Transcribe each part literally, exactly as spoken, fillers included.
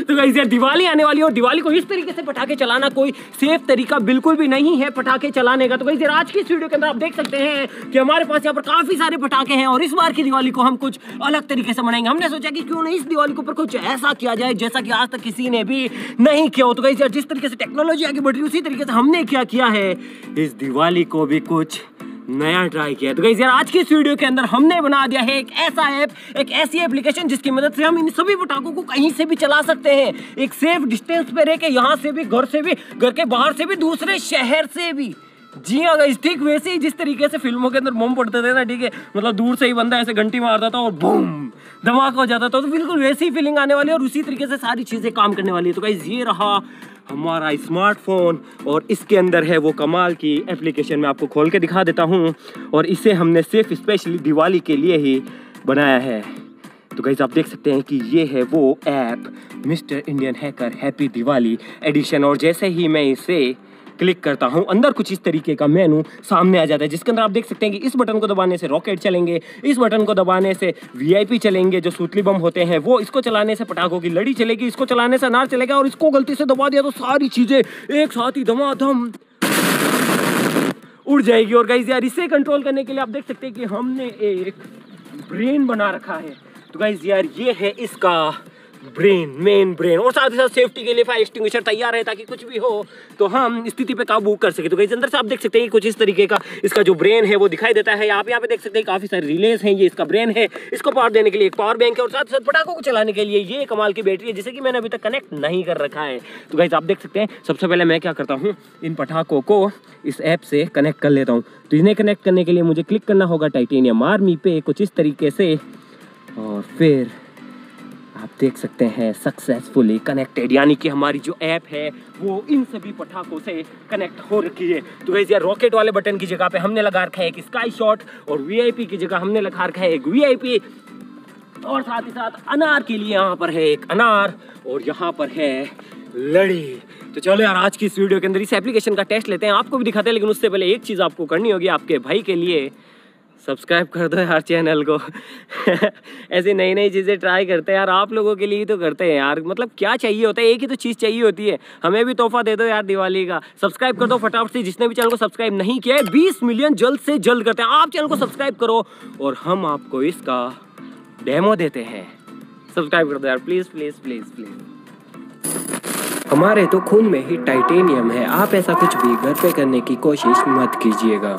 तो गाइस यार दिवाली आने वाली है और दिवाली को इस तरीके से पटाखे चलाना कोई सेफ तरीका बिल्कुल भी नहीं है पटाखे चलाने का। तो गाइस यार आज की इस वीडियो के अंदर आप देख सकते हैं कि हमारे पास यहाँ पर काफी सारे पटाखे हैं और इस बार की दिवाली को हम कुछ अलग तरीके से मनाएंगे। हमने सोचा कि क्यों नहीं इस दिवाली के ऊपर कुछ ऐसा किया जाए जैसा कि आज तक किसी ने भी नहीं किया हो। तो गाइस यार जिस तरीके से टेक्नोलॉजी आगे बढ़ रही है उसी तरीके से हमने क्या किया है, इस दिवाली को भी कुछ नया ट्राई किया। तो गाइस यार आज की इस वीडियो के अंदर हमने बना दिया है एक ऐसा ऐप, एक ऐसी एप्लीकेशन जिसकी मदद से हम इन सभी पटाखों को कहीं से भी चला सकते हैं, एक सेफ डिस्टेंस पे रह के, यहाँ से भी, घर से भी, घर के बाहर से भी, दूसरे शहर से भी। जी हाँ गाइस, ठीक वैसे ही जिस तरीके से फिल्मों के अंदर बम पड़ते थे ना, ठीक है, मतलब दूर से ही बंदा ऐसे घंटी मारता था और बूम धमाका हो जाता था, तो बिल्कुल वैसी ही फीलिंग आने वाली है और उसी तरीके से सारी चीजें काम करने वाली है। तो गाइस ये रहा हमारा स्मार्टफोन और इसके अंदर है वो कमाल की एप्लीकेशन। मैं आपको खोल के दिखा देता हूँ और इसे हमने सिर्फ स्पेशली दिवाली के लिए ही बनाया है। तो गाइस आप देख सकते हैं कि ये है वो app, mister Indian hacker happy Diwali edition. और जैसे ही मैं इसे क्लिक करता हूं अंदर कुछ इस तरीके का मेनू सामने आ जाता है, जिसके अंदर आप देख सकते हैं कि इस बटन को दबाने से रॉकेट चलेंगे, इस बटन को दबाने से वीआईपी चलेंगे जो सूतली बम होते हैं वो, इसको चलाने से पटाखों की लड़ी चलेगी, इसको चलाने से अनार चलेगा और इसको गलती से दबा दिया तो सारी चीजें एक साथ ही धमाधम उड़ जाएगी। और गाइस यार इसे कंट्रोल करने के लिए आप देख सकते हैं कि हमने एक ब्रेन बना रखा है। तो गाइस यार ये है इसका ब्रेन, मेन ब्रेन, और साथ ही साथ सेफ्टी के लिए फायर एक्सटिंग्विशर तैयार है ताकि कुछ भी हो तो हम स्थिति पे काबू कर सके। तो गाइस अंदर से आप देख सकते हैं कुछ इस तरीके का इसका जो ब्रेन है वो दिखाई देता है। आप यहाँ पे देख सकते हैं काफी सारे रिलेज हैं, ये इसका ब्रेन है, इसको पावर देने के लिए एक पावर बैंक है और साथ ही साथ पटाखों को चलाने के लिए ये कमाल की बैटरी है जिसे कि मैंने अभी तक कनेक्ट नहीं कर रखा है। तो गाइस आप देख सकते हैं सबसे पहले मैं क्या करता हूँ, इन पटाखों को इस ऐप से कनेक्ट कर लेता हूँ। तो इन्हें कनेक्ट करने के लिए मुझे क्लिक करना होगा टाइटेनियम आर्मी पे कुछ इस तरीके से और फिर आप देख सकते हैं सक्सेसफुली कनेक्टेड, यानी कि हमारी जो ऐप है वो इन सभी पटाखों से कनेक्ट हो रखी है। तो गाइस यार रॉकेट वाले बटन की जगह पे हमने लगा रखा है एक स्काई शॉट और वीआईपी की जगह हमने लगा रखा है एक वीआईपी और साथ ही साथ अनार के लिए यहाँ पर है एक अनार और यहाँ पर है लड़ी। तो चलो यार आज की इस वीडियो के अंदर इस एप्लीकेशन का टेस्ट लेते हैं, आपको भी दिखाते हैं, लेकिन उससे पहले एक चीज़ आपको करनी होगी, आपके भाई के लिए सब्सक्राइब कर दो यार चैनल को ऐसी नई नई चीज़ें ट्राई करते हैं यार, आप लोगों के लिए ही तो करते हैं यार, मतलब क्या चाहिए होता है, एक ही तो चीज़ चाहिए होती है, हमें भी तोहफा दे दो यार दिवाली का। सब्सक्राइब कर दो फटाफट से, जिसने भी चैनल को सब्सक्राइब नहीं किया है बीस मिलियन जल्द से जल्द करते हैं, आप चैनल को सब्सक्राइब करो और हम आपको इसका डेमो देते हैं। सब्सक्राइब कर दो यार प्लीज़ प्लीज़ प्लीज़ प्लीज़। हमारे तो खून में ही टाइटेनियम है, आप ऐसा कुछ भी घर पे करने की कोशिश मत कीजिएगा।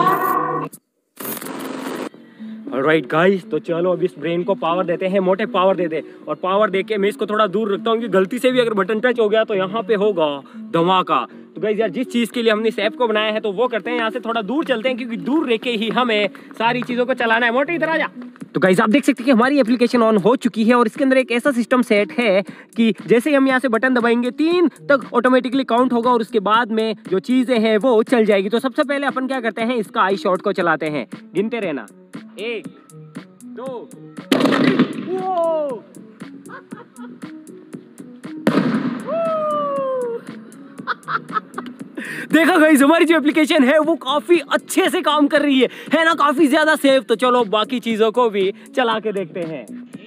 ऑलराइट गाइस, तो चलो अब इस ब्रेन को पावर देते हैं, मोटे पावर दे दे और पावर देके मैं इसको थोड़ा दूर रखता हूँ कि गलती से भी अगर बटन टच हो गया तो यहाँ पे होगा धमाका। तो गाइस यार जिस चीज़ के लिए हमने इस ऐप को बनाया है तो वो करते हैं, यहाँ से थोड़ा दूर चलते हैं क्योंकि दूर रह के ही हमें सारी चीज़ों को चलाना है। मोटे इधर आ जा। तो गाइस आप देख सकते हैं कि हमारी एप्लीकेशन ऑन हो चुकी है और इसके अंदर एक ऐसा सिस्टम सेट है कि जैसे ही हम यहाँ से बटन दबाएंगे तीन तक ऑटोमेटिकली काउंट होगा और उसके बाद में जो चीज़ें हैं वो चल जाएगी। तो सबसे पहले अपन क्या करते हैं, इसका आई शॉट को चलाते हैं, गिनते रहना, एक दो वो देखा गाइस हमारी जो एप्लीकेशन है वो काफी अच्छे से काम कर रही है है ना, काफी ज्यादा सेफ। तो चलो बाकी चीजों को भी चला के देखते हैं।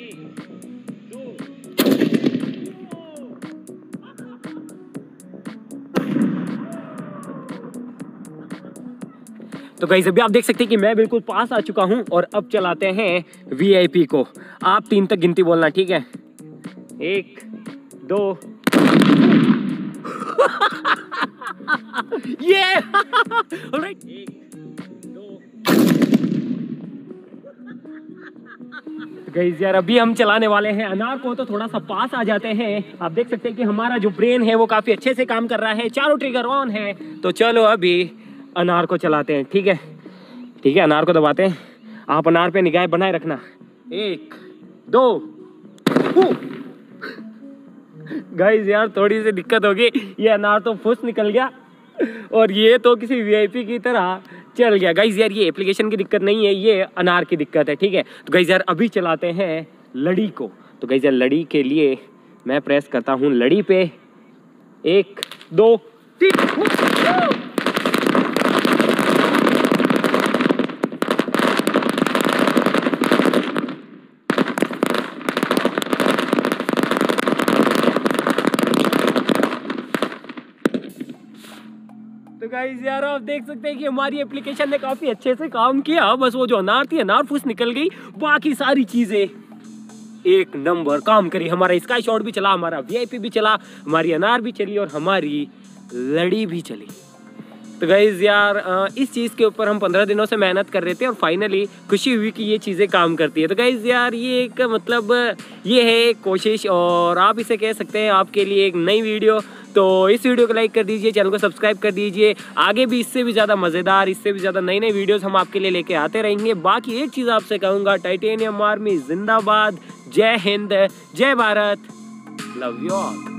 तो गाइस अभी आप देख सकते हैं कि मैं बिल्कुल पास आ चुका हूं और अब चलाते हैं वीआईपी को। आप तीन तक गिनती बोलना, ठीक है? एक दो ये ऑलराइट, एक दो। गाइस यार अभी हम चलाने वाले हैं अनार को, तो थोड़ा सा पास आ जाते हैं। आप देख सकते हैं कि हमारा जो ब्रेन है वो काफी अच्छे से काम कर रहा है, चारों ट्रिगर ऑन है। तो चलो अभी अनार को चलाते हैं, ठीक है? ठीक है, अनार को दबाते हैं। आप अनार पे निगाह बनाए रखना, एक दो। गाइस यार थोड़ी सी दिक्कत होगी, ये अनार तो फुस निकल गया और ये तो किसी वीआईपी की तरह चल गया। गाइस यार ये एप्लीकेशन की दिक्कत नहीं है, ये अनार की दिक्कत है, ठीक है? तो गाइस यार अभी चलाते हैं लड़ी को। तो गाइस यार लड़ी के लिए मैं प्रेस करता हूँ लड़ी पे, एक दो तीन। गाइस यार आप देख सकते हैं कि हमारी एप्लीकेशन ने काफी अच्छे से काम किया। बस वो जो अनार थी अनार फूस निकल गई, बाकी सारी चीजें एक नंबर काम करी। हमारा स्काई शॉट भी चला, हमारा वीआईपी भी चला, हमारी अनार भी चली और हमारी लड़ी भी चली। तो गाइज यार इस चीज़ के ऊपर हम पंद्रह दिनों से मेहनत कर रहे थे और फाइनली खुशी हुई कि ये चीज़ें काम करती है। तो गाइज यार ये एक मतलब ये है एक कोशिश और आप इसे कह सकते हैं आपके लिए एक नई वीडियो। तो इस वीडियो को लाइक कर दीजिए, चैनल को सब्सक्राइब कर दीजिए। आगे भी इससे भी ज़्यादा मज़ेदार, इससे भी ज़्यादा नई नई वीडियोस हम आपके लिए लेके आते रहेंगे। बाकी एक चीज़ आपसे कहूँगा, टाइटेनियम आर्मी जिंदाबाद, जय हिंद, जय भारत, लव यू ऑल।